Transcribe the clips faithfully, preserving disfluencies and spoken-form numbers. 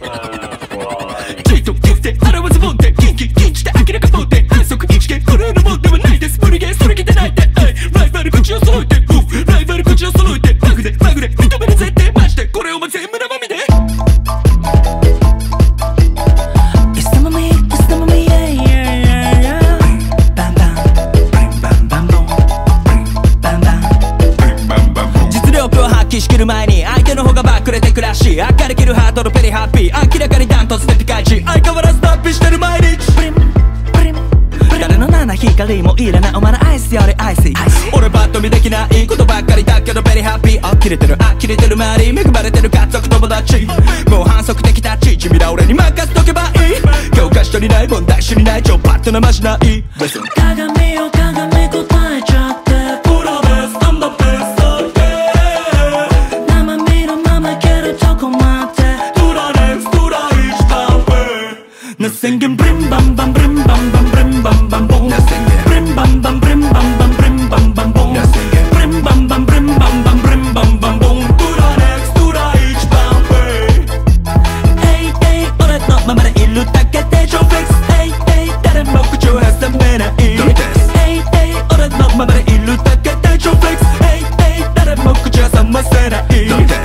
ちょいと言って腹はズボンでキンキンキンして明らかボンで反則一見これのもんではないです無理ゲーそれきてないでライバル口を揃えてライバル口を揃えてマグでマグで認める絶対マジでこれお前全部生身で仕切る前に相手の方がバックれてくらし明かりきるハートのペリハッピー明らかにダントツでピカイチ相変わらず脱皮してる毎日誰の七光もいらないお前のアイスよりアイス俺パッと見できないことばっかりだけどペリハッピーあきれてるあきれてる周り恵まれてる家族友達もう反則的タッチ君ら俺に任せとけばいい教科書にない問題書にない超パッとなましない鏡よ鏡答えちゃってプロですなんだベストNothing can brim bam bam brim bam bam brim bam bam boom. Brim bam bam brim bam bam brim bam bam boom. Brim bam bam brim bam bam brim bam bam boom. To the next, to the each bam way. Hey hey, 俺のままでいるだけで超フレックス。Hey hey, 誰も口を挟めない。Hey hey, 俺のままでいるだけで超フレックス。Hey hey, 誰も口を挟ませない。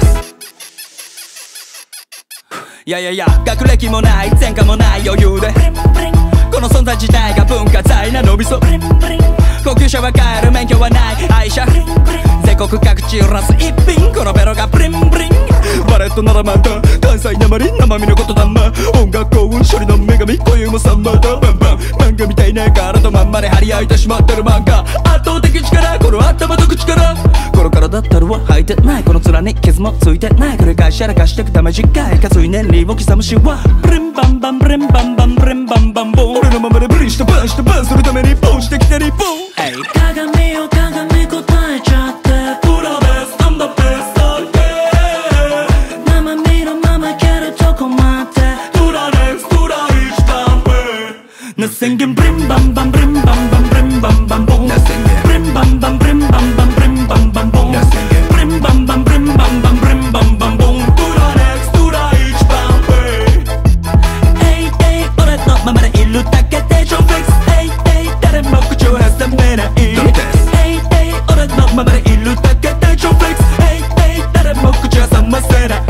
いやいやいや学歴もない前科もない余裕でこの存在自体が文化財なのびそ高級車は買える免許はない愛車全国各地揺らす一品このベロがブリンブリンバレットならまた関西なまり生身のことだま音楽幸運処理の女神恋もサンバだバンバン漫画みたいな体まんまで張り合いてしまってる漫画圧倒的力この頭と口からこの体ったるは履いてないこの面に傷もついてない繰り返しやらかしてくため次回数い年利を刻むしはブリンバンバンブリンバンバンブリンバンバンボン俺のままでブリンしてバンしてバンするためにボンしてきて日本鏡よ鏡答えちゃってプロですなんだベスト生身のままいけるとこまで To the next, to the each bam way Nothing can brim bam bam brim bam bam brim bam bam boom Brim bam bam brim bam bam brim bam bam boom Brim bam bam brim bam bam brim bam bam boom To the next, to the each bam way Hey hey 俺のままでいるだけで超フレックス Hey hey 誰も口を挟めないHey hey 俺のままでいるだけで超フレックス Hey hey 誰も口を挟ませない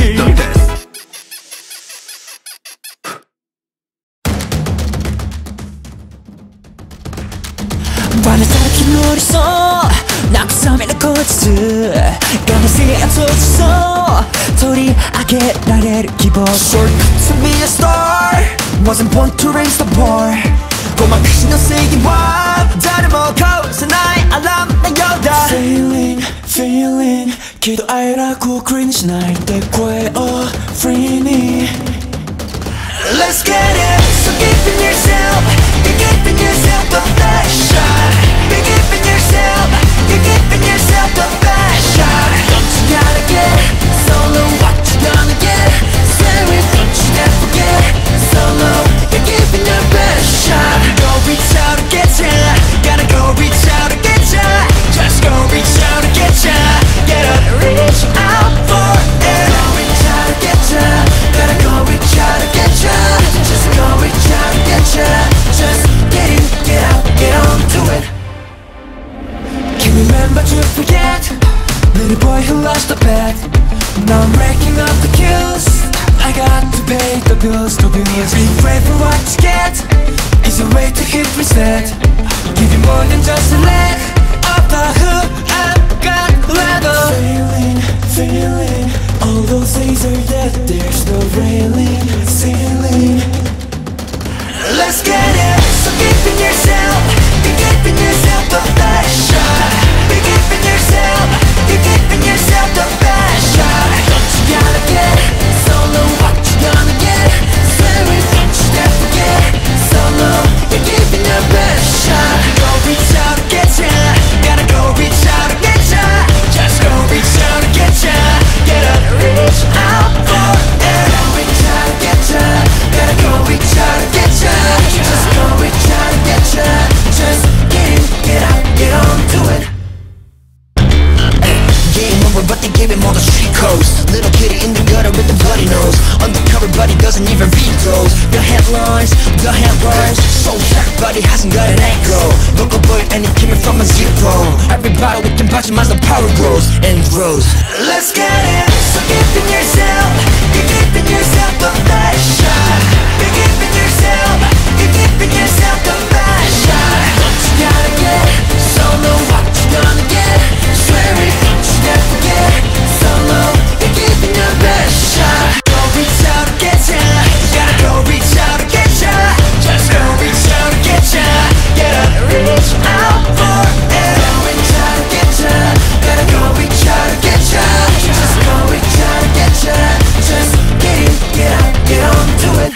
バレたら気の理想慰めの口実がましいやつをそう取り上げられる希望 Short to be a star Wasn't born to raise the bar ごまかしの正義は誰も交わせないアラームのようだ Feeling, feeling 喜怒哀楽をクリーンしないで声を Free me Let's get it So give yourself You're giving yourself the best shot You're giving yourself You're giving yourself the best shot Don't you gotta get solo What you gonna get Swear it Don't you ever forget Solo You're giving your best shot Go reach out and get ya Gotta go reach out and get ya Just go reach out and get ya Get up and reach out for it Go reach out and get ya Gotta go reach out and get ya Just go reach out and get ya Just get in, get out, get on to it Can't remember to forget Little boy who lost the bet Now I'm racking up the kills I got to pay the bills, the bills Be brave for what you get Is a way to hit reset Give you more than just a leg Of the hood and got level Feeling, feeling All those days are dead There's no railing, ceiling Let's get it So giving yourself You're giving yourself the best shot You're giving yourself You're giving yourself the best shot Don't you gotta get solo What you gonna get Swear it Don't you ever forget Solo You're giving your best shot Go reach out and get ya Gotta go reach out and get ya Just go reach out and get ya Get up and reach out for it but he doesn't even read those. The headlines, the headlines. So fat but he hasn't got an angle. Local boy and he came from a zero. Everybody we can punch him as the power grows and grows. Let's get it. So give in yourself. You're giving yourself the best shot. You're giving yourself. You're giving yourself the best shot. What you gotta get, solo. What you gonna get, swear it. Don't you never get solo. You're giving your best shot. Go reach out to get ya. You gotta go reach out to get ya. Just go reach out to get ya. Gotta reach out for it. Go reach out to get ya. Gotta go reach out to get ya. Just go reach out to get ya. Just get in, get out, get on to it.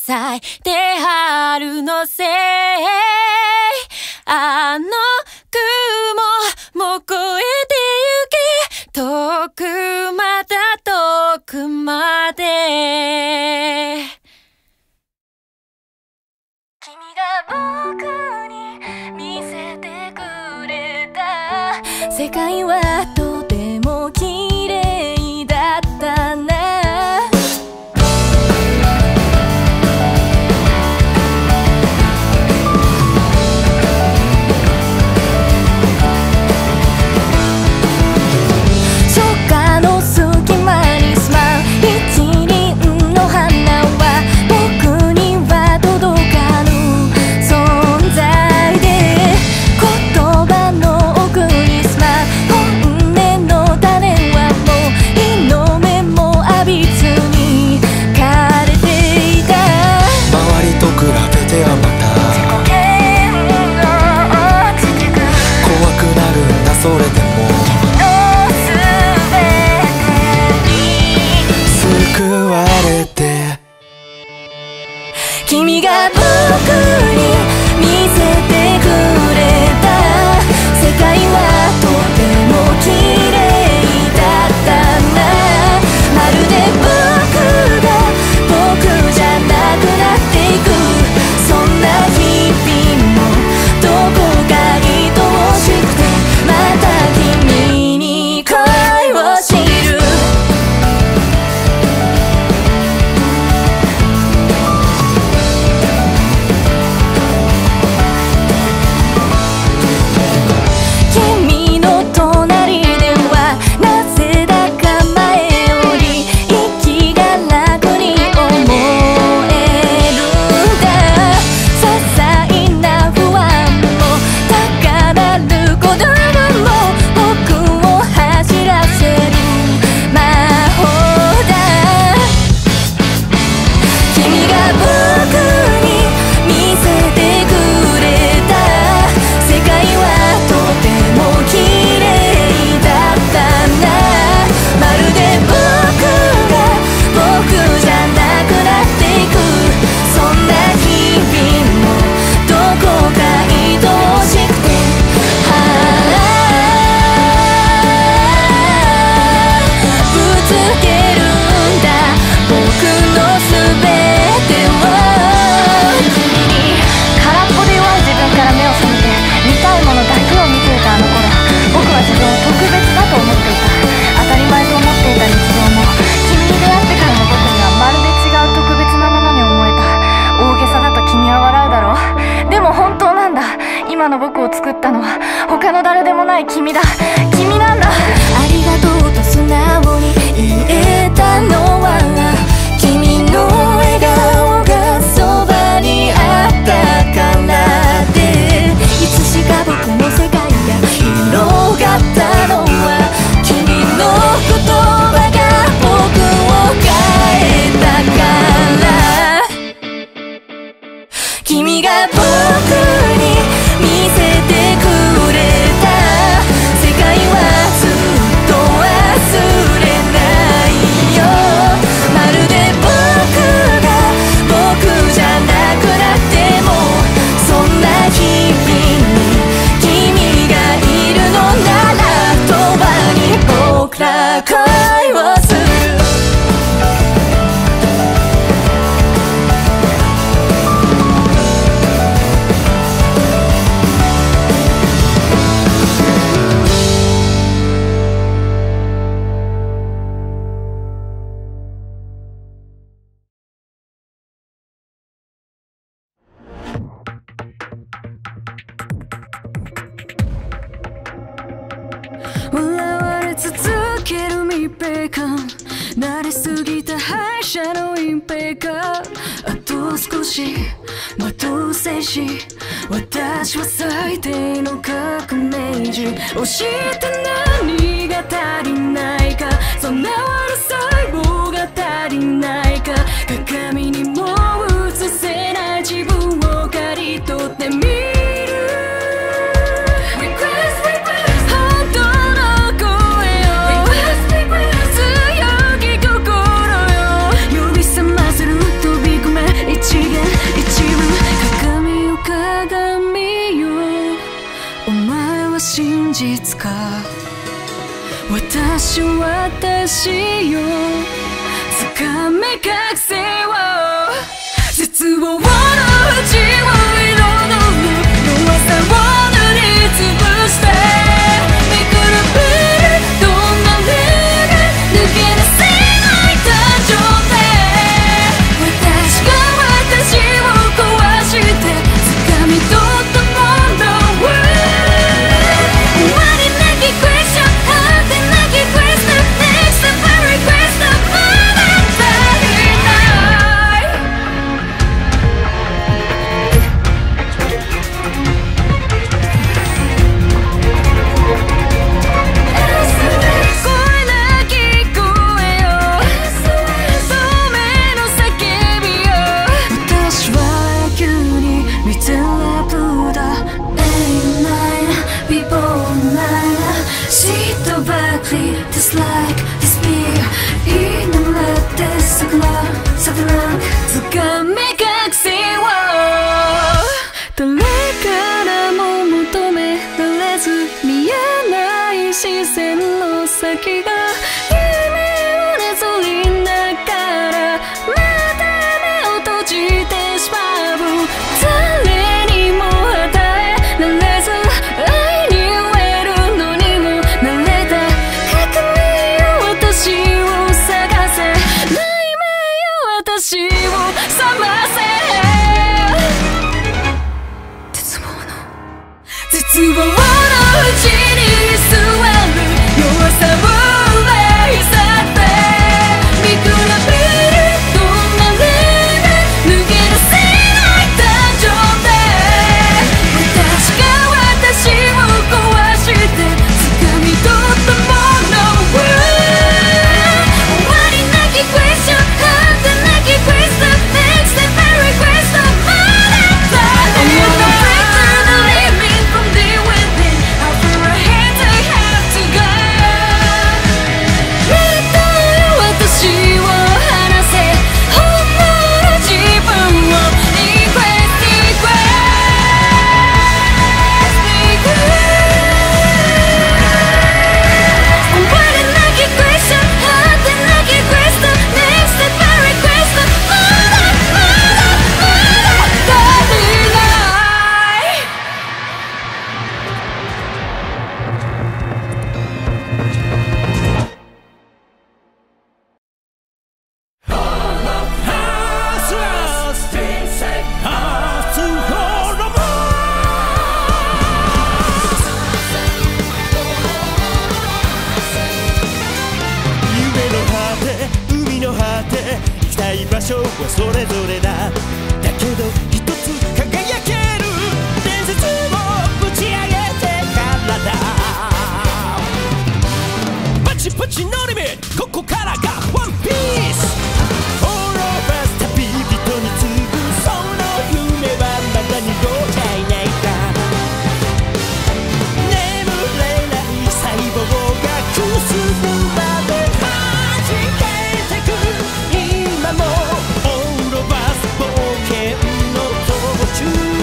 咲いて春のせい、あの雲も越えてゆけ、遠くまた遠くまで。君が僕に見せてくれた世界はとても綺麗だったな。 それでも救われて、 君が僕に見せてくれた世界はとても綺麗だったな。まるで僕が僕じゃなくなっていく、そんな日々もどこか愛おしくて、また君に恋を知る。君の隣ではなぜだか前より息が楽に思えるんだ。些細な不安も高鳴る鼓動も僕を走らせる魔法だ。君が僕に見せてくれた世界はとても綺麗だったな。まるで僕が僕じゃなくなっていく、そんな日々もどこか愛おしくて、はあぶつけるんだ僕のすべてを君に。空っぽで弱い自分から目を覚めて見たいものだけを見ていたあの頃、僕は自分を特別だと思っていた。当たり前と思っていた日常も君に出会ってからの僕にはまるで違う特別なものに思えた。大げさだと君は笑うだろう。でも本当なんだ。今の僕を作ったのは他の誰でもない君だ。君なんだ。ありがとうと素直に言えたのは君の笑顔がそばにあったからで、いつしか僕の世界が広がったのは君の言葉が僕を変えたから。君が僕に見せてくれた世界はずっと忘れないよ。まるで僕が僕じゃなくなっても、そんな日々に君がいるのならとばに僕ら恋をする。笑われ続ける密閉感、慣れすぎた敗者の隠蔽か。あと少し待とう静止、私は最低の革命児。教えて何が足りないか、そんな悪細胞が足りないか。鏡にも映せない自分を刈り取ってみる。強き心よ、呼び覚ませる飛び込め一しようつかめ覚醒を絶望の淵を彩る弱さを塗りつぶしてめくるぶるどんなルール抜け出せない誕生で私が私を壊して掴み取ったものを終わりなきクエスチョン果てなきクエスト Next time I request まだ足りない声なき声よ透明の叫びよ私は野球に見てラップだ エーナイン People online Sit backly Just like this beer 祈らって桜桜掴め覚醒を誰からも求められず見えない視線の先が夢をねぞりながらまた目を閉じてしまう誰にも与えられず愛に飢えるのにも慣れた革命よ私を探せ雷鳴よ私を覚ませ絶望の絶望のうちに座る弱さを奪い去って見比べるどんなルール抜け出せない誕生で私が私を壊して掴み取ったものを終わりなきクエスチョン果てなきクエスト Next step I request まだ足りない From deep within, how far ahead I have to go ずっと私を離せ本当の自分を Request, request, request 終わりなきクエスチョン果てなきクエスト Next step I request まだまだまだ足りない夢の果て海の果て行きたい場所はそれぞれだだけど一つ輝ける伝説をぶち上げてからだパチパチのリミットここからがワンピース All of us 旅人に次ぐその夢はまだにごちゃいないか眠れない細胞がくすぶまで弾けてく今もオーロバス冒険の途中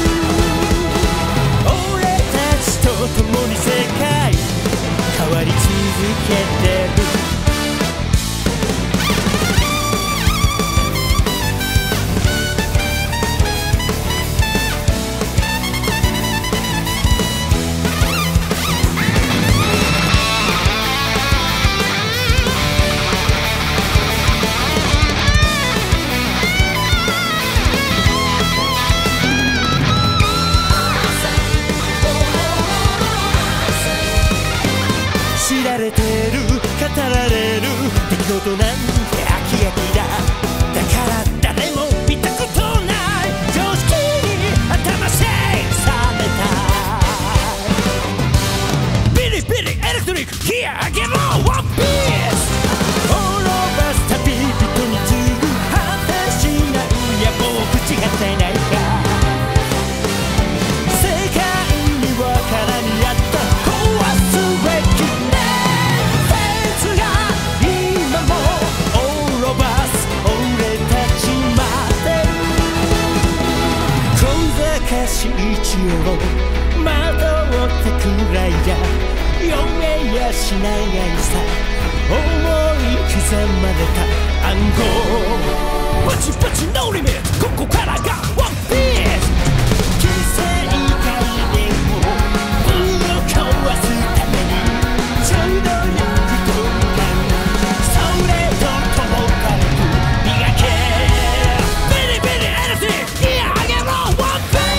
俺たちと共に世界変わり続けてる知られてる語られる出来事なんて飽き飽きだだから誰も見たことない常識に頭シェイクされたビリビリエレクトリックギア上げろワンピースオーロバス旅人に次ぐ果てしない野望を口がせないか世界には絡み合った壊すべき今もオーロバス俺たちまで小賢しい一応惑ってくらいじゃ読めやしない愛さ思い刻まれた暗号パチパチノーリミットここからがワンピース犠牲以外でもぶっ壊すためにちょうどよくとかそれとともかく磨けビリビリエナジーいやあげろワンピー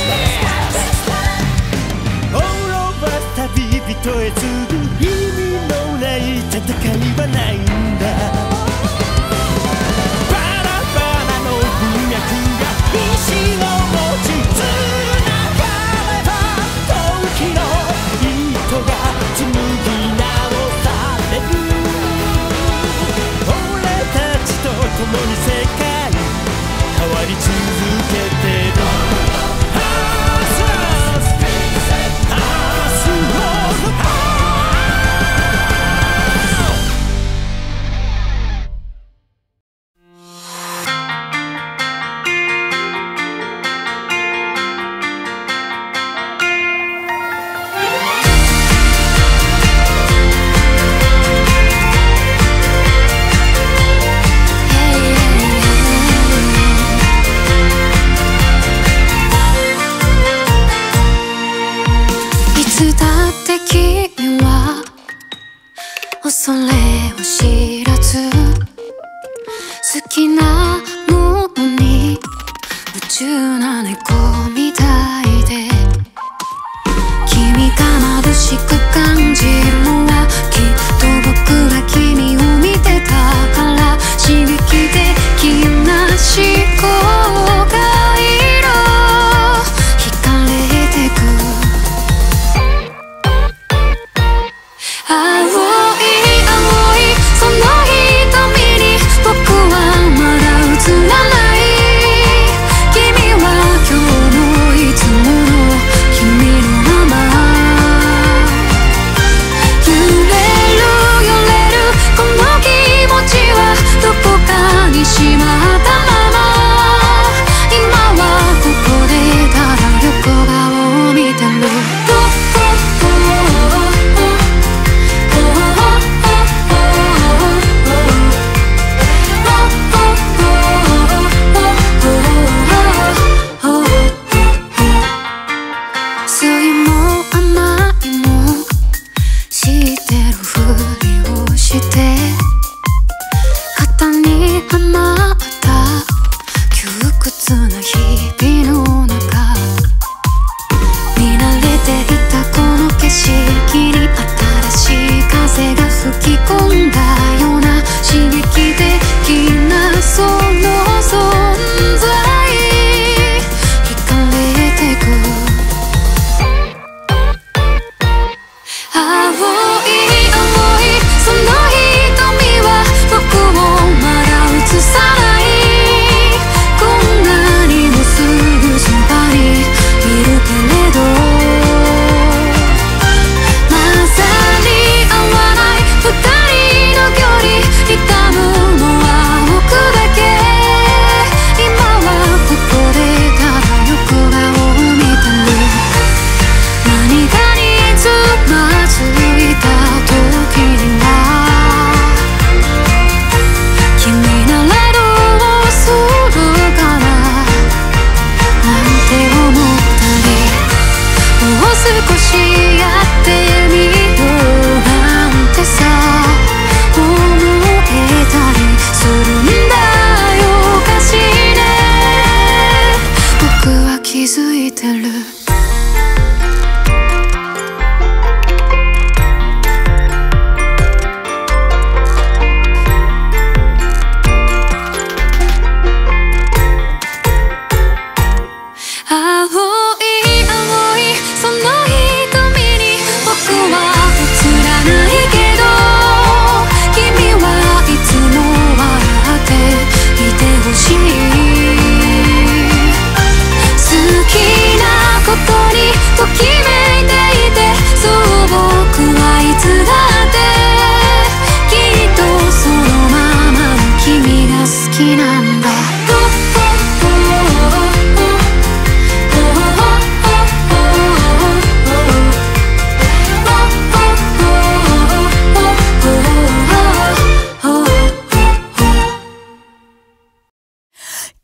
スオーローバー旅人へ次ぐ意味のない戦いはないんだバラバ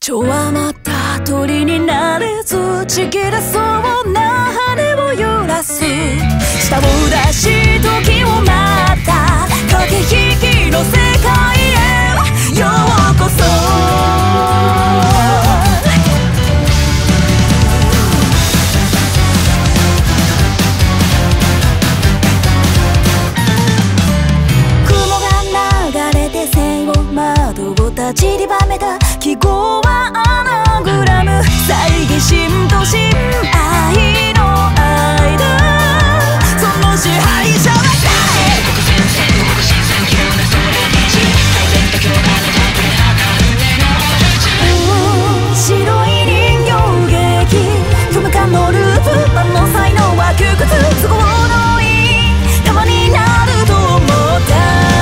弱まった鳥になれずちぎれそうな羽を揺らす舌を出し時を待った駆け引きの世界へようこそ散りばめた記号はアナグラム猜疑心と心愛の間その支配者は誰白い人形劇不無感のループあの才能は窮屈都合のいい玉になると思った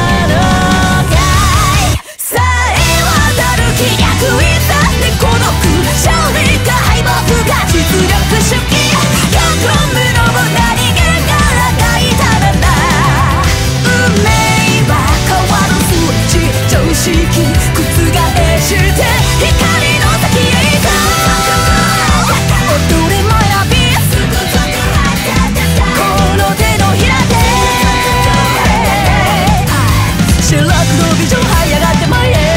気逆いざって孤独勝利か敗北か実力主義極無の何気が泣いたらな運命は変わるスイッチ常識覆して光の先へ行こう踊れマイラビースこの手のひらで白黒ビジョン這い上がって前へ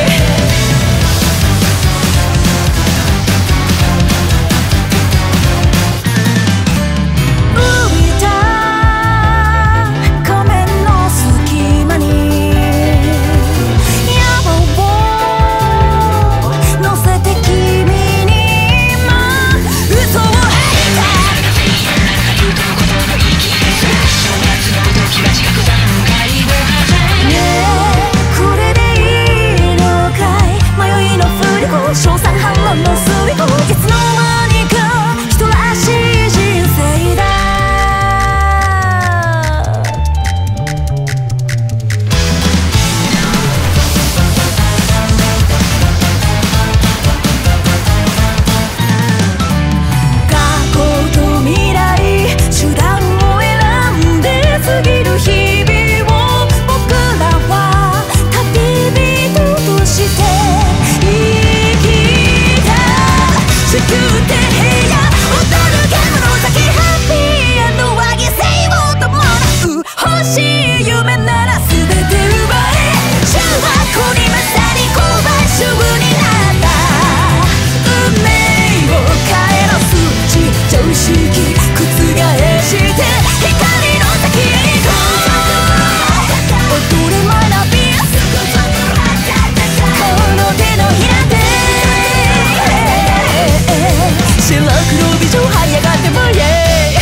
賞賛反論の推理法いつの間にか人らしい人生だ過去と未来手段を選んで過ぎる日々を僕らは旅人として地球って部屋踊る獣先ハッピーエンドは犠牲を伴う欲しい夢なら全て奪え中学にまさに購買主婦になった運命を変えろスイッチ常識覆して光の先へ行こう踊れマイナビースこの手のひらで白黒ビジョン這い上がってもイエ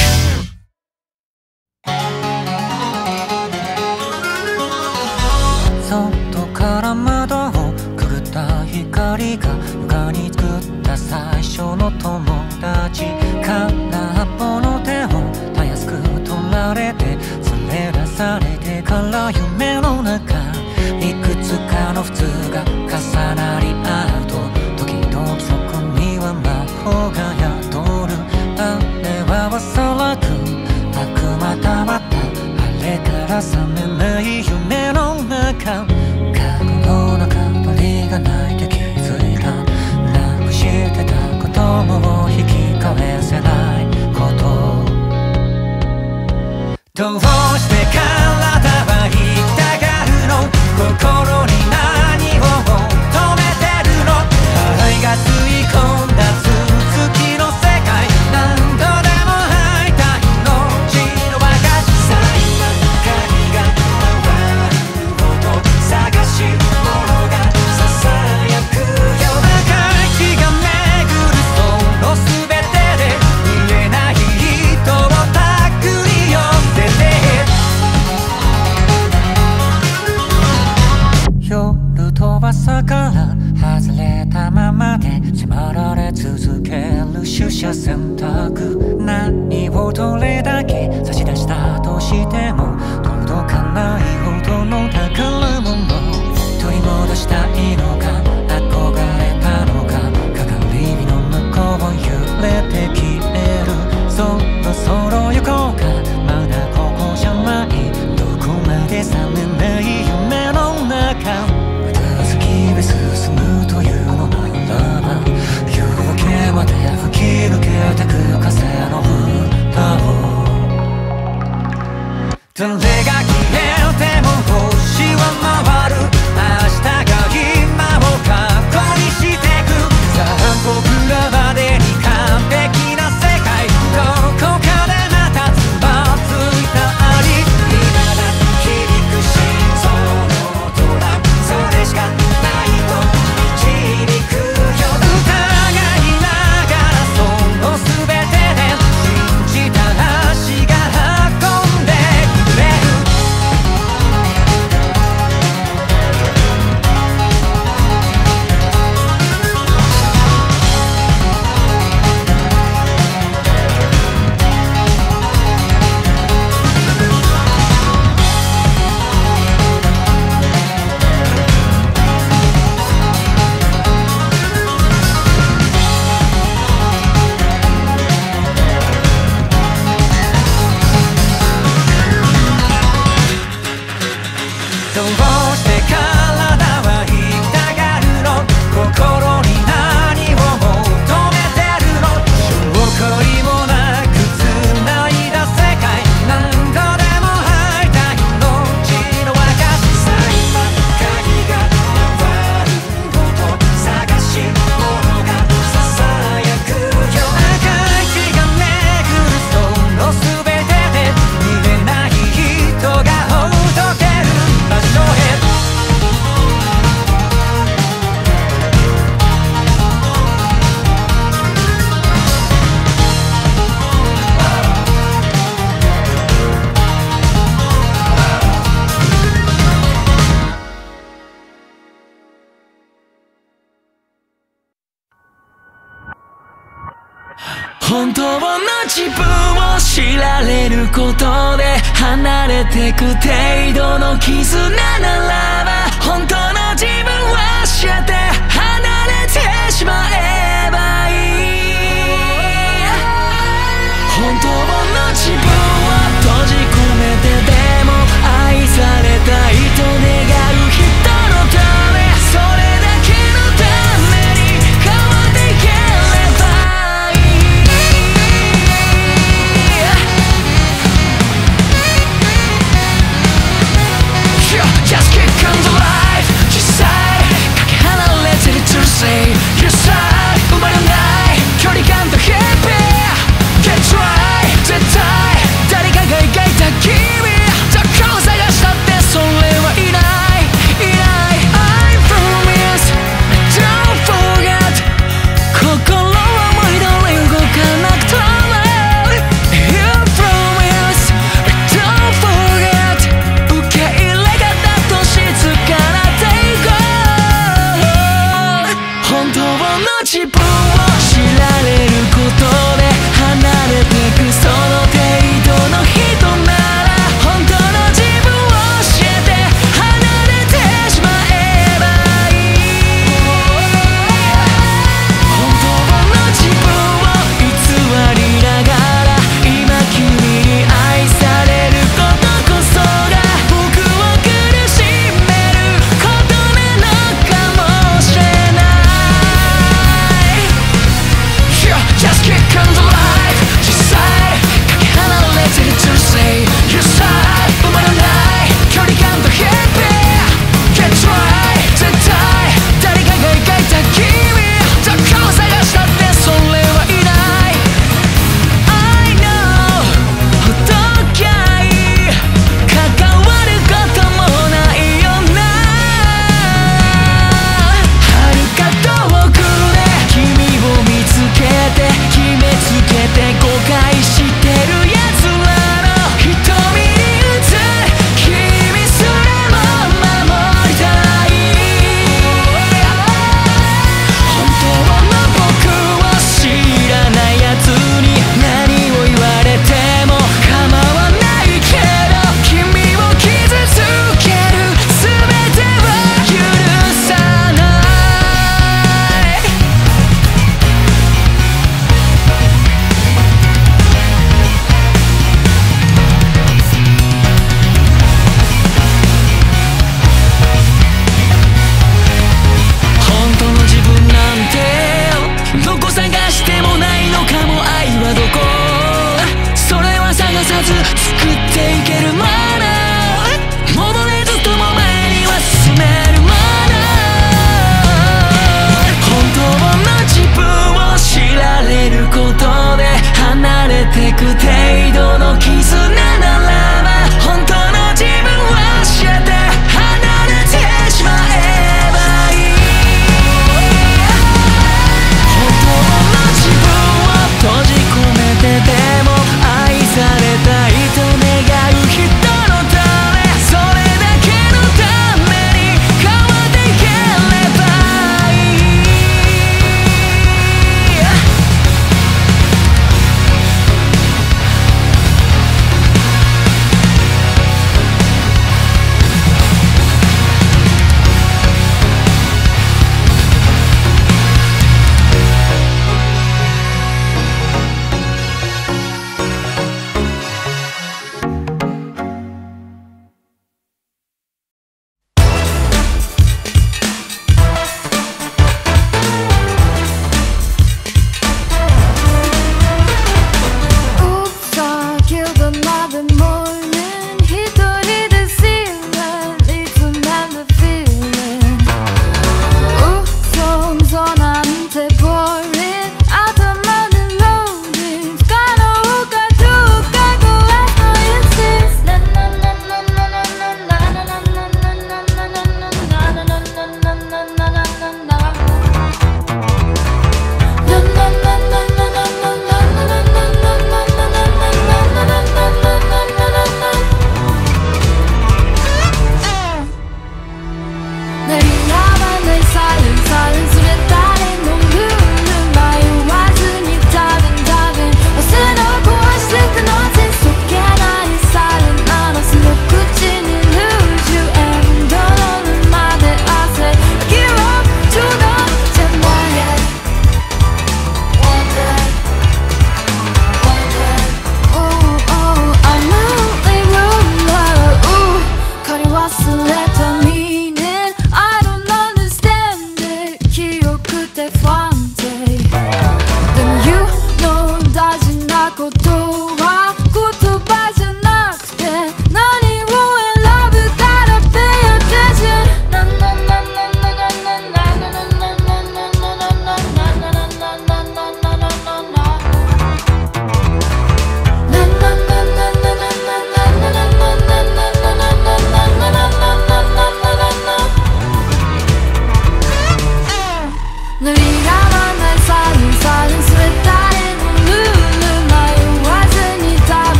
イ外から窓をくぐった光が床に作った最初の友達空っぽの手をたやすく取られて連れ出されてから夢の中いくつかの普通が重なり合うと時々そこには魔法が宿るあれはおそらく悪魔たまったあれから覚めない夢の中過去の中鳥が泣いて気づいたなくしてたことも引き返せないことどうして体は言いたがるの心に何を求めてるの愛が吸い込んだ続きの世界何度でも会いたいの血の和菓子さ今光が回るほど探し物がささやくよ赤い血が巡るその全てで見えない人をたぐり寄せて夜と朝から外れたままで迫られ続ける取捨選択何をどれだけ差し出したとしても届かないほどの宝物取り戻したいのか憧れたのか係火の向こうを揺れて消えるそろそろ行こうかまだここじゃないどこまで覚めない夢の中また先へ進むというのなら本当の自分を知られることで離れてく程度の絆ならば本当の自分を教えて離れてしまえばいい。本当の自分を閉じ込めてでも愛されたいと願う人のためそれだけのために変わっていければいい。Just kick on the life 実際かけ離れてる to say your side 生まれない距離感と日々 Get try 絶対誰かが描いた君どこを探したってそれはいないいない I promise don't forget 心は思い通り動かなくとも You promise don't forget 受け入れ方と静かな抵抗本当の自分を知られることで離れてくその程度の人なら本当の自分を教えて離れてしまえばいい。本当の自分を偽りながら今君に愛されることこそが僕を苦しめることなのかもしれない。 Just kick on the life 実際かけ離れてる to say your side 生まれない距離感と日々 Get try 絶対誰かが描いた君どこを探したってそれはいない I know ほどきゃいい関わることもないよな遥か遠くで君を見つけて決めつけて誤解してる奴らの瞳に映る君すらも守りたい。本当の僕を知らない奴に何を言われても構わないけど君を傷つける全ては許さない。本当の自分なんてどこ探してもないのかも。愛はどこそれは探さず作っていけるもの戻れずとも前には進めるもの本当の自分を知られることで離れてく程度の絆ならば本当の自分を教えて離れてしまえばいい。本当の自分を閉じ込めてでも愛されたいと願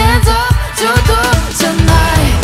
Hands up 冗談じゃない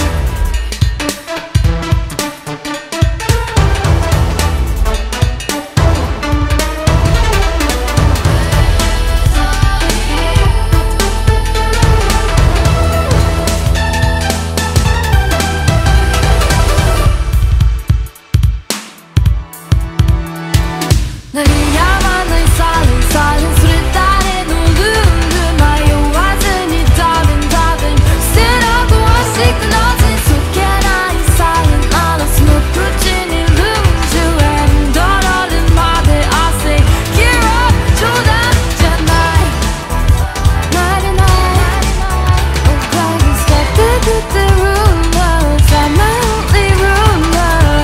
鳴りやまないサイレンサイレンそれ誰のルール迷わずにダメンダメン Stand up or signal そけないサイレンあらその口にルージュエンドロールまで汗 Gear up 冗談じゃない慣れない Oh God is got the good the rulers I'm my only ruler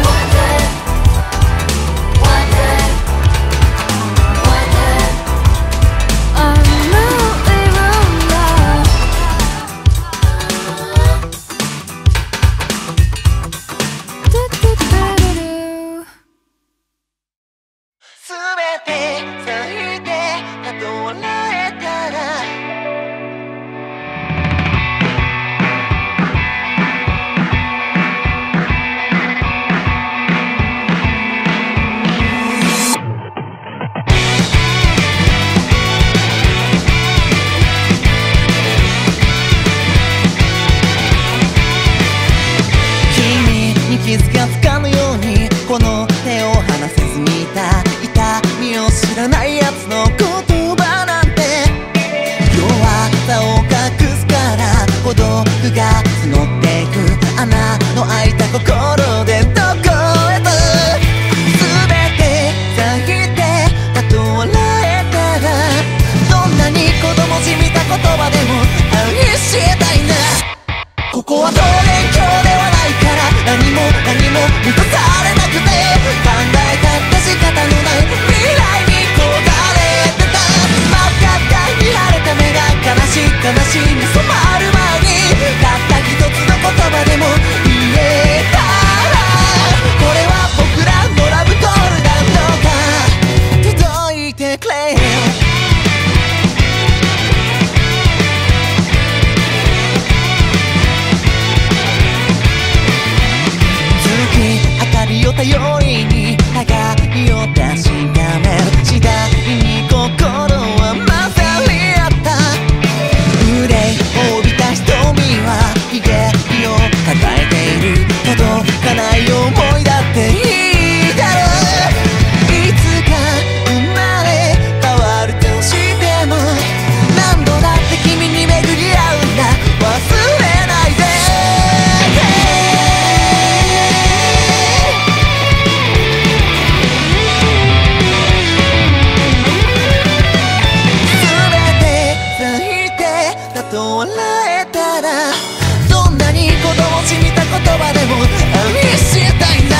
傷がつかぬようにこの手を離せずにいた痛みを知らない奴の言葉なんて弱さを隠すから孤独が募っていく穴の開いた心でどこへと全て咲いてたと笑えたらどんなに子供じみた言葉でも愛したいなここは桃源郷ではないから何も何も満たされなくて考えたって仕方のない未来に焦がれてた真っ赤っかに晴れた目が悲しい悲しいに染まる前にたった一つの言葉でも言えたらこれは僕らのラブコールなんどうか届いてくれ頼りに鏡を確かめる次第に心は混ざり合った憂いを帯びた瞳は悲劇を抱えている届かない想いだっていいだろういつか生まれ変わるとしても何度だって君に巡り合うんだ忘れないで笑えたらどんなに子供じみた言葉でも愛したいんだ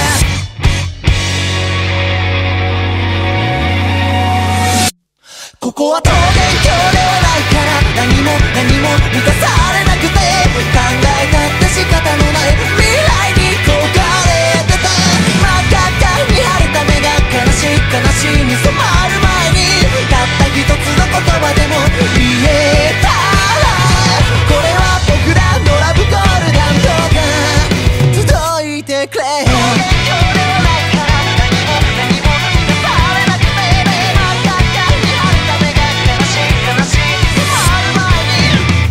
ここは桃源郷ではないから何も何も満たされなくて考えたって仕方のない未来に焦がれてた真っ赤っかに晴れた目が悲しい悲しいに染まる前にたった一つの言葉でも言えたこれは僕らのラブコールなんどうか届いてくれ桃源郷ではないから何も何も満たされなくて真っ赤っかに晴れた目が悲しい悲しいに染まる前に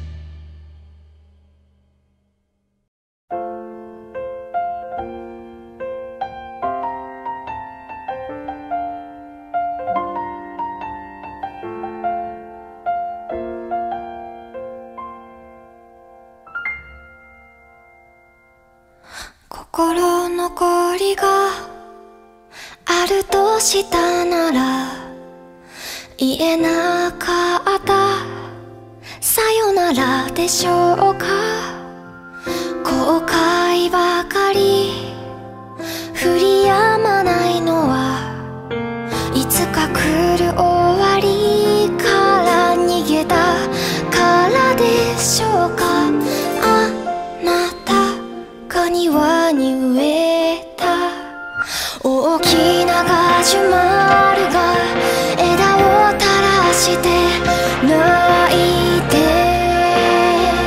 心残りがあるとしたなら言えなかったさよならでしょうか後悔ばかり降りやまないのはいつか来る終わりから逃げたからでしょうかあなたが庭に植えた大きなガジュマルが枝を垂らして泣いて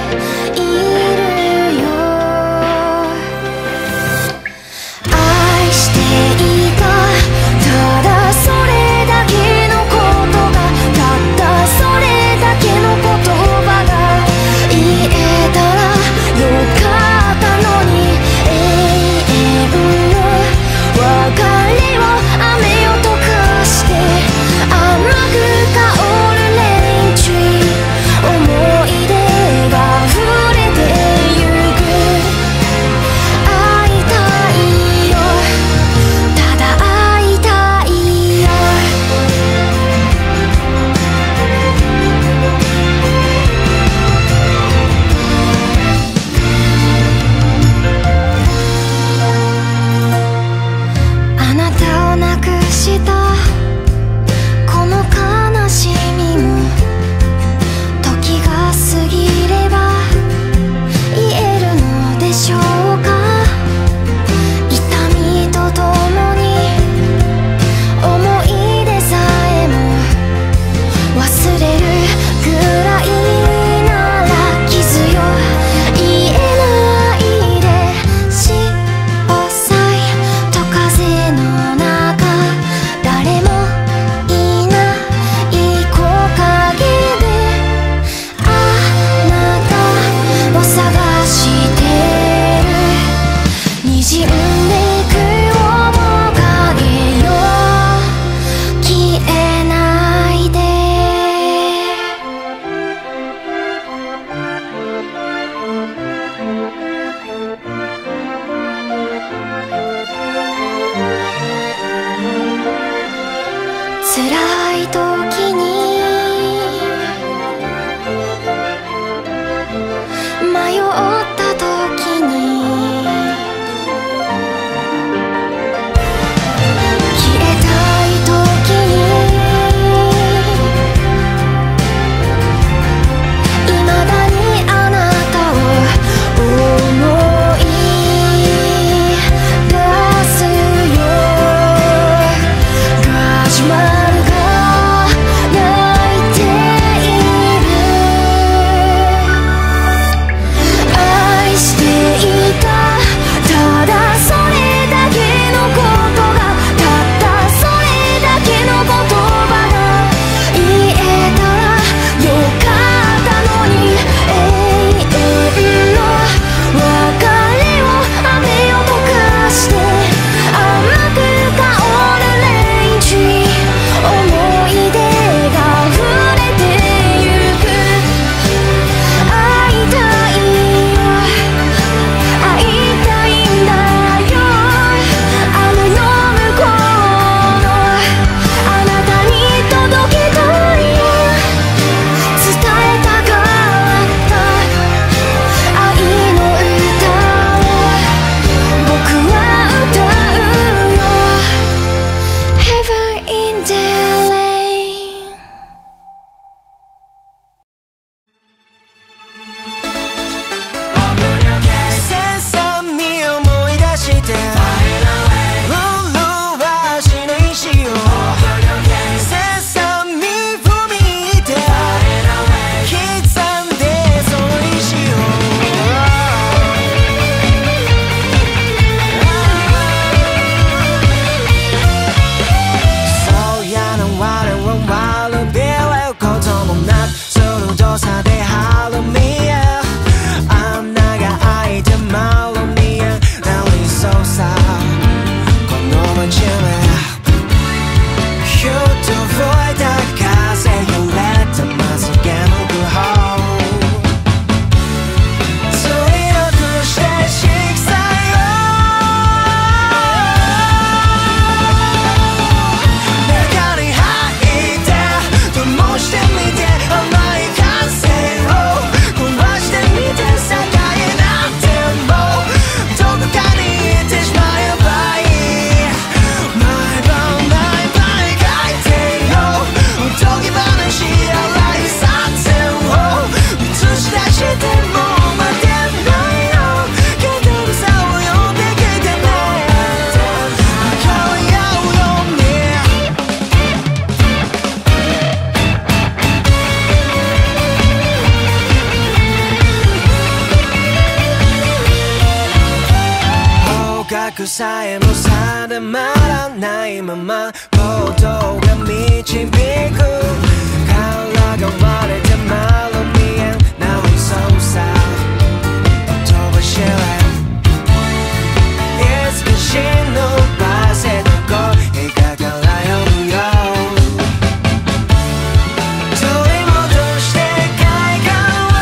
迷った時に消えたい時に未だにあなたを思い出すよ。ガジュマルが泣いている。愛していた、ただそれだけのことが、たったそれだけの言葉が言えたらよかったのに。永遠の別れを雨を溶かして甘く香るレインジー、思い出が溢れてゆく。会いたいよ、会いたいんだよ。雨の向こうのあなたに届けたいよ。伝えたかった愛の歌を僕は歌うよ。 Heaven in the rain。 セサミ思い出して麗しの石をセサミ踏み入れて刻んでその石をそうやな我を悪びれることもなく鋭さでハロミエ穴が開いてマロミエなりそうさこの街でひょっと吹いた風揺れたまつげのグホついなくして色彩を中に入って灯してみて甘い感性を壊してみて境なんてもうどこかに行ってしまえばいい。毎晩毎晩書いてよおとぎ話やらいさんぜんを映し出しても待てないよ。けどさを呼んできてね変わり合うように方角さえも定まらないまま行動が導く殻が割れてマロミエなりそうさ飛ばしれいつか忍ばせどこへかから呼ぶよ取り戻して快感を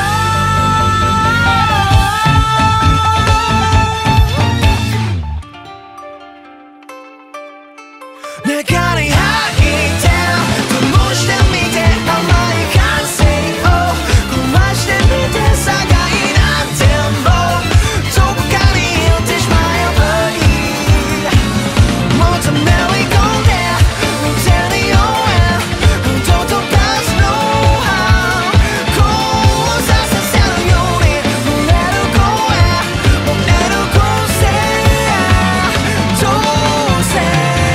中に入って灯してみて甘い感性を壊してみて境なんてもうどこかに寄ってしまえばいい。もっとめり込んで手に負え届かずの葉交差させるように触れる声燃える個性どうせ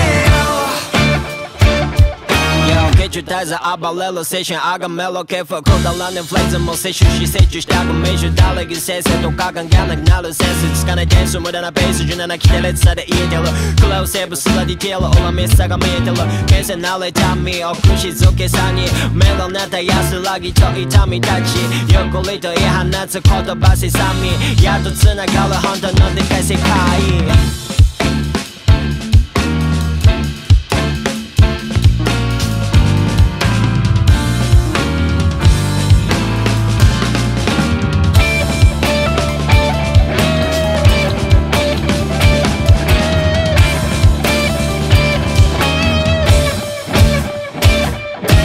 Yo, get your ties are balelo session, aga melo, que for coda lana flex, mo session, she said you stack a major dollar, you say, to kagan galak, nalo sense, it's gonna dance, so than a base, you know, I can't let the eater, close, able, so the tail, all I miss, I got me, can't say, now let me, or pushes, okay, sunny, melon, not a yasulagi, to itami, tachi, yoko little, yeah, not a quarter, bassy, sami, yato, tsuna, gala, hunter, not the kai, say, kai.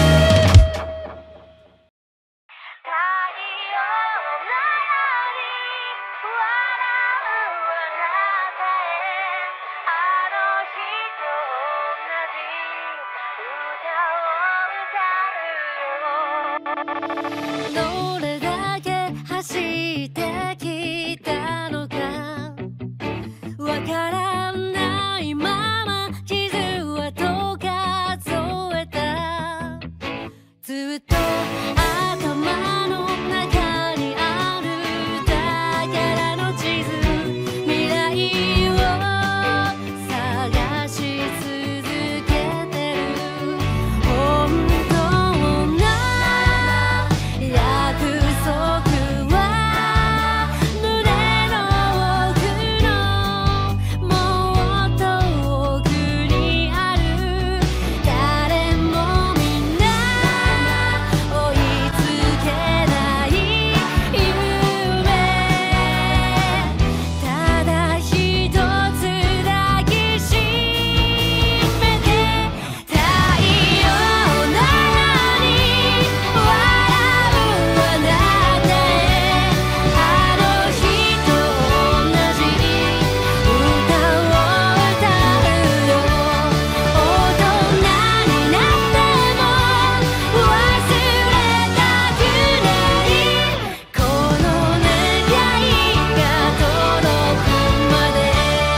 太陽の中にてきたのかわからないまま傷跡数えたずっと頭の中にある宝の地図未来を探し続けてる本当な約束は胸の奥のもっと奥にある誰もみんな追いつけない夢ただ一つ抱きしめて太陽のように笑うあなたへあの日と同じ歌を歌うよ大人になっても忘れたくないこの願いが届くまで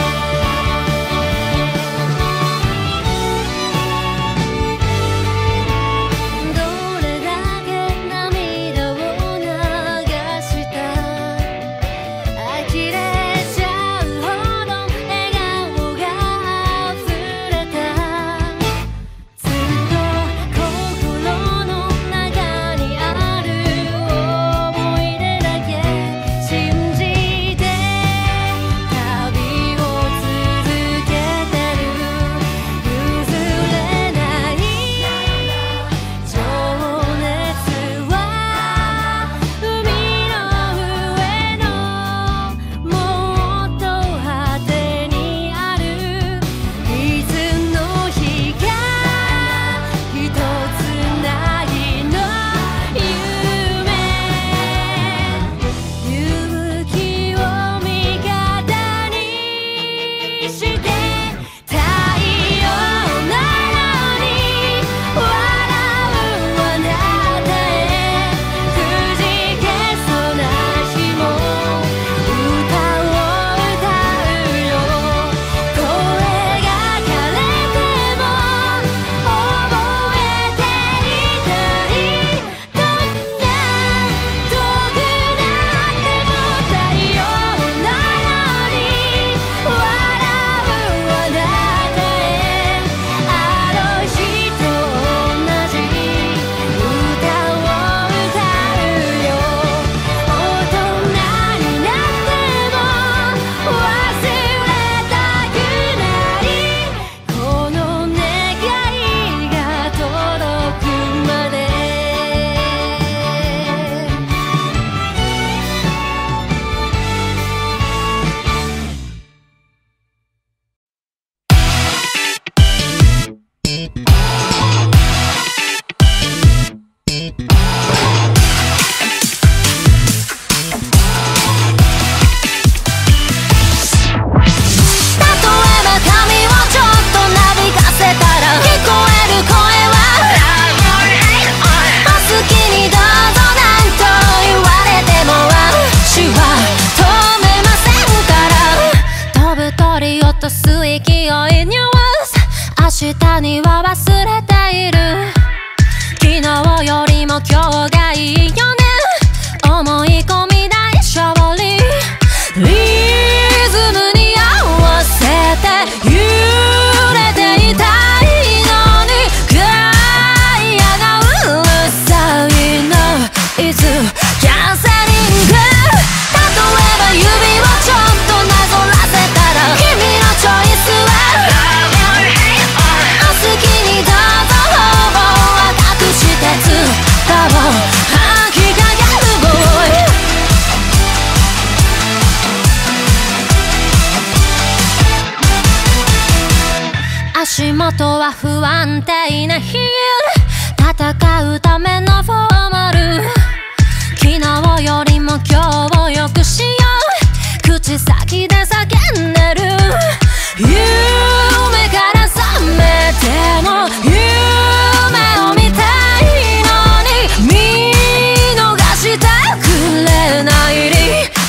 どれだけ涙を流した呆れちゃうほど笑顔が溢れたずっと心の中にある思い出だけ信じて旅を続けてる譲れない情熱は海の上のもっと果てにあるいつの日かひとつないの夢勇気を味方にして太陽のように笑うあなたへくじけそうな日も歌を歌うよ声が枯れても覚えていたいどんな遠くなっても太陽のように笑うあなたへあの日と同じ歌を歌うよ大人になっても忘れたくないこの願いが届くまで例えば髪をちょっとなびかせたら聞こえる声はお好きにどうぞなんと言われても私は止めませんから飛ぶ鳥落とす勢いニュース明日には忘れている昨日よりも今日がいいよね思い込み大勝利リズムに合わせて揺れていたいのにガイアがうるさいのいつキャンセリング例えば指をちょっとなぞらせたら君のチョイスはお好きにどうぞほぼ私鉄道吐きかけるボーイ足元は不安定なヒール戦うためのフォーマル昨日よりも今日をよくしよう口先で叫んでる夢から覚めても夢を見たいのに見逃してくれない理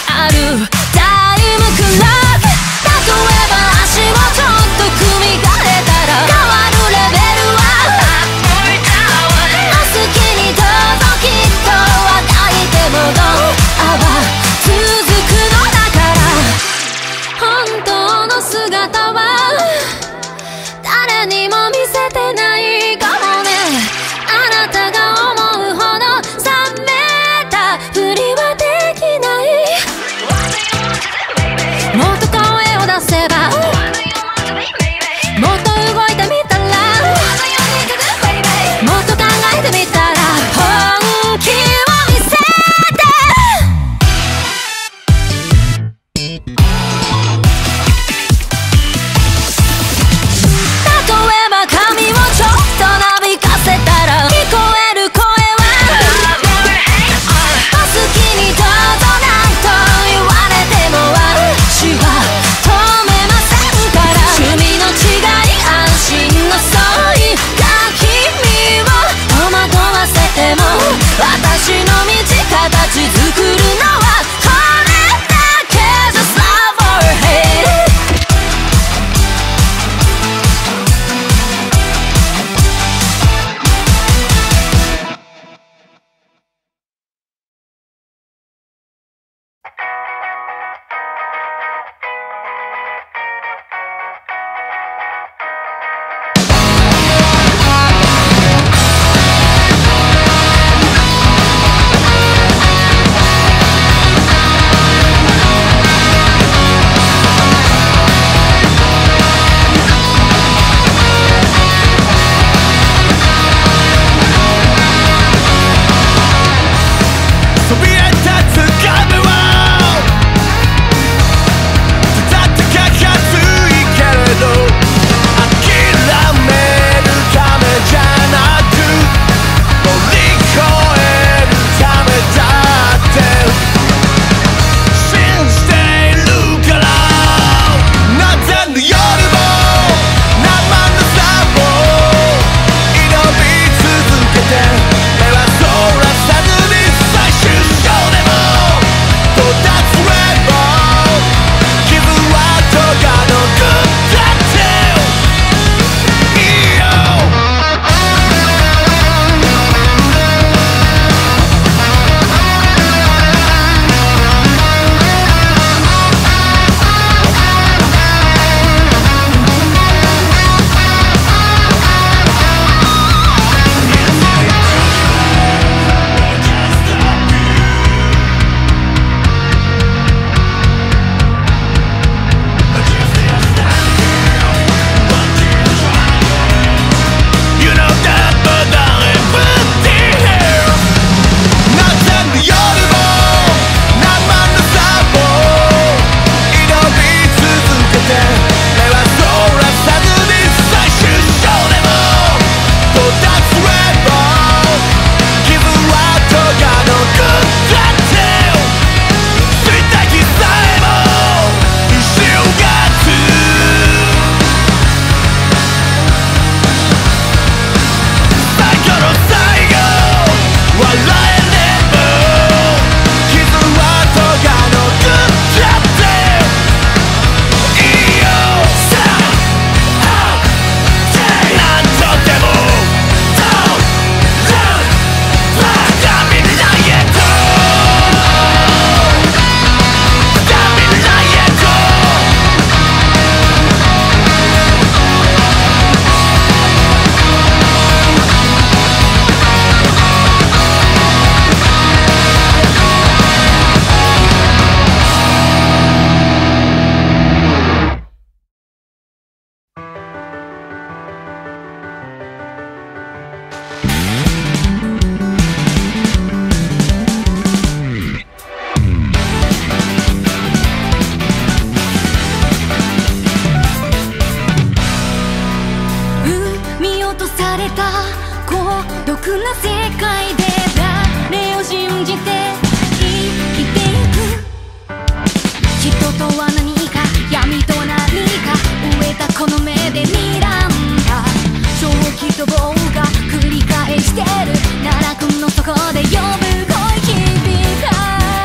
酷な世界で誰を信じて生きていく。人とは何か闇とは何か飢えたこの目で睨んだ正気と棒が繰り返してる奈落の底で呼ぶ声響か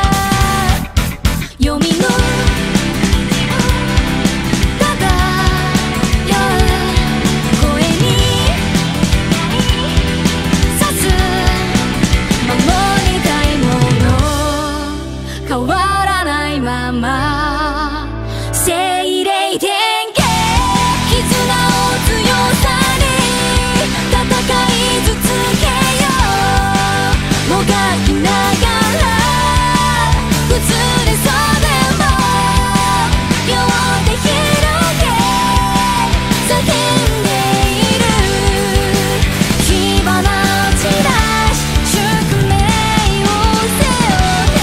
読みのただよ声に刺す守りたいもの変わらないまま精霊伝言絆を強さに戦い続けようもがきながら崩れそうでも両手広げ叫んでいる火花散らし宿命を背負って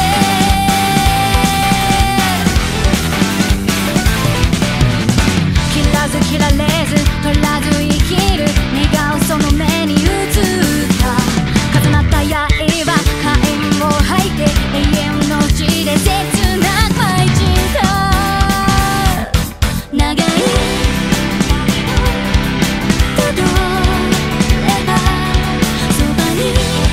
切らず切られず取らず生きる願うその目に映った重なった刃火炎を吐いて永遠の地で切なく舞い散った長いたどればそばに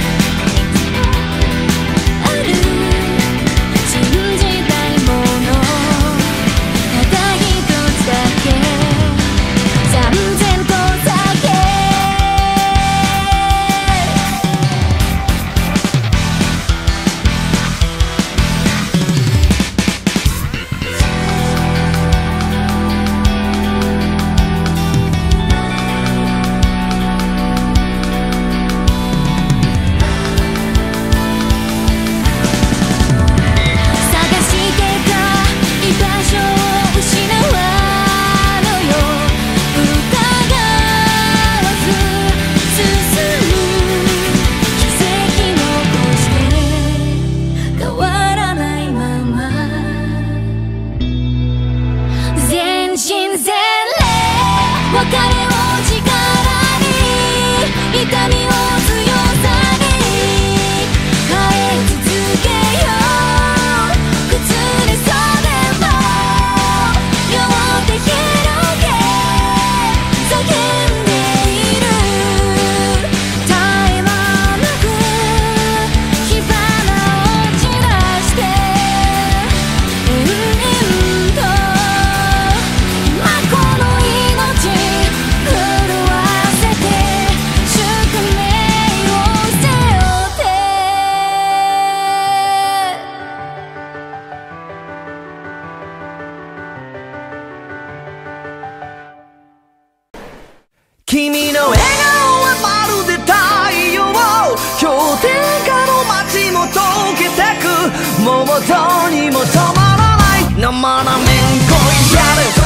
ある信じたいものただ一つだけ三千とだけ探してた居場所を失わぬよ疑わず進む奇跡残して変わらないまま全身全霊別れを力に痛みを強さに変え続けよう崩れそうでも両手広げ叫んでいる絶え間なく火花を散らして延々と今この命狂わせて宿命を背負って君の笑顔はまるで太陽氷点下の街も溶けてくもうどうにも止まらない生なめんこいやる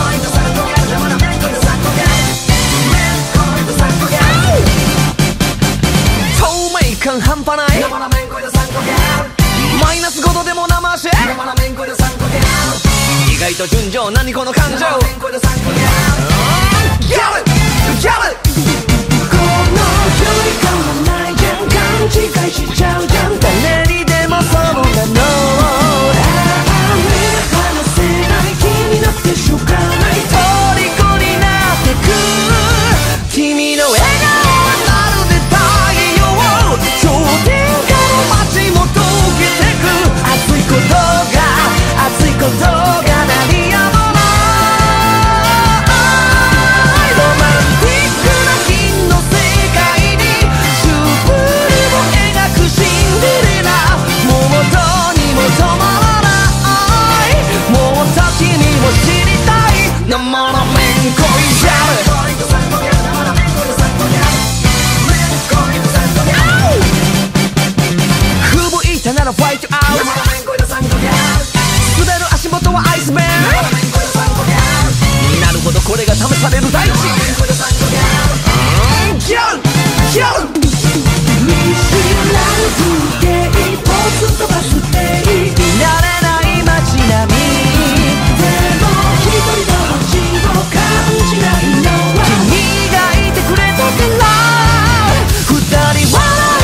透明感半端ないマイナスごどでも生足意外と純情何この感情ギャルギャルこの距離感はないじゃん勘違いしちゃうじゃん誰にでもそうなの目が離せない気になってしょうがない虜になってく君の笑顔はまるで太陽氷点下の街も溶けてく熱いことが熱いことが鳴りやまないロマンティックな金の世界にシュープルを描くシンデレラもうどうにも止まらないもう時にも知りたい生のめんこいじゃる吹雪いたならファイトアウト滑る足元はアイスベンなるほどこれが試される大地ギャルギャル見知らぬ風景ポツ飛ばすてい慣れない街並みでも一人の街を感じないのは君がいてくれたから二人は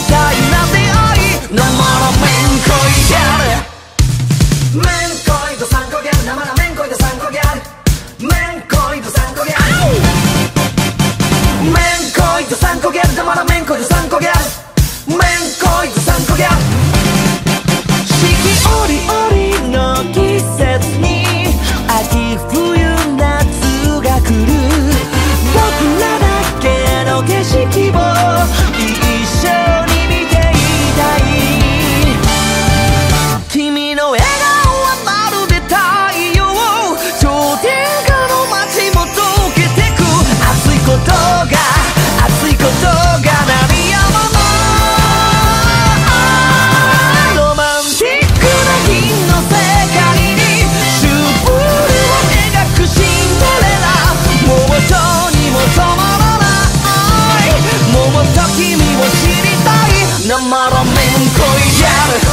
たいな出会い生ラメンコイギャルメンコイドサンコギャル生ラメンコイドサンコギャルメンコイドサンコギャルメンコイドサンコギャル生ラメンコイドサンコギャルメンコイドサンコギャル四季折々の季節に秋冬夏が来る僕らだけの景色を一緒に見ていたい君の笑顔はまるで太陽氷点下の街も溶けてく熱いことが熱いことが鳴りやまないロマンティックな銀の世界にシュープールを描くシンデレラもうどうにも止まらないもっと君を知りたい生ラメンコイギャル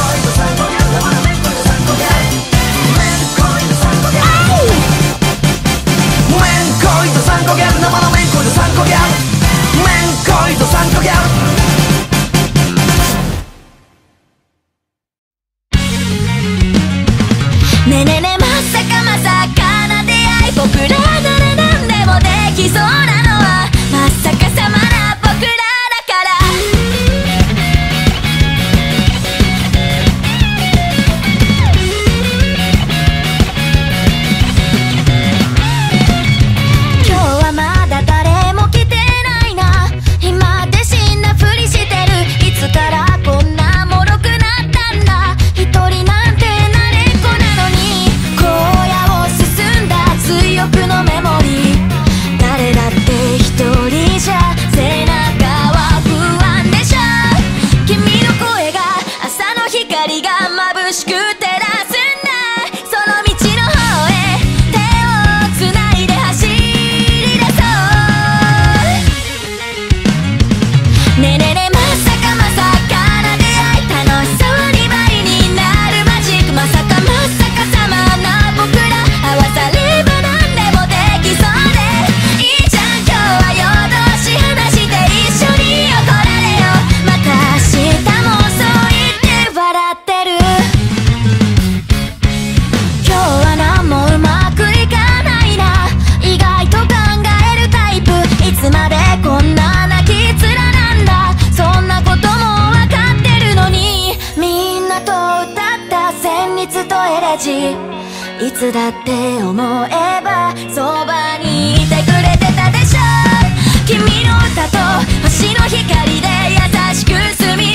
サンコギャル生ラメンコイドサンコギャルメンコイドサンコギャルねえねえねえまさかまさかな出会い僕らなら何でもできそうなのはまさかさまな僕らだから今日はまだ誰も来てないな今で死んだふりしてるいつからこんな脆くなったんだ一人なんて慣れっこなのに荒野を進んだ追憶のメモリー誰だって一人じゃ背中は不安でしょ君の声が朝の光が眩しく照らすんだその道の方へ手をつないで走り出そうねえねえねえまさかまさかな出会い楽しそうに倍になるマジックまさかまさかさまな僕ら合わされば何でもできそうでいいじゃん今日は夜通し話して一緒に怒られよまた明日もそう言って笑ってる今日は何もうまくいかないな意外と考えるタイプいつまでこんな泣き面なんだそんなことも分かってるのにみんなと歌った旋律とエレジいつだって思えばそばにいてくれてたでしょ君の歌と星の光で優しく澄み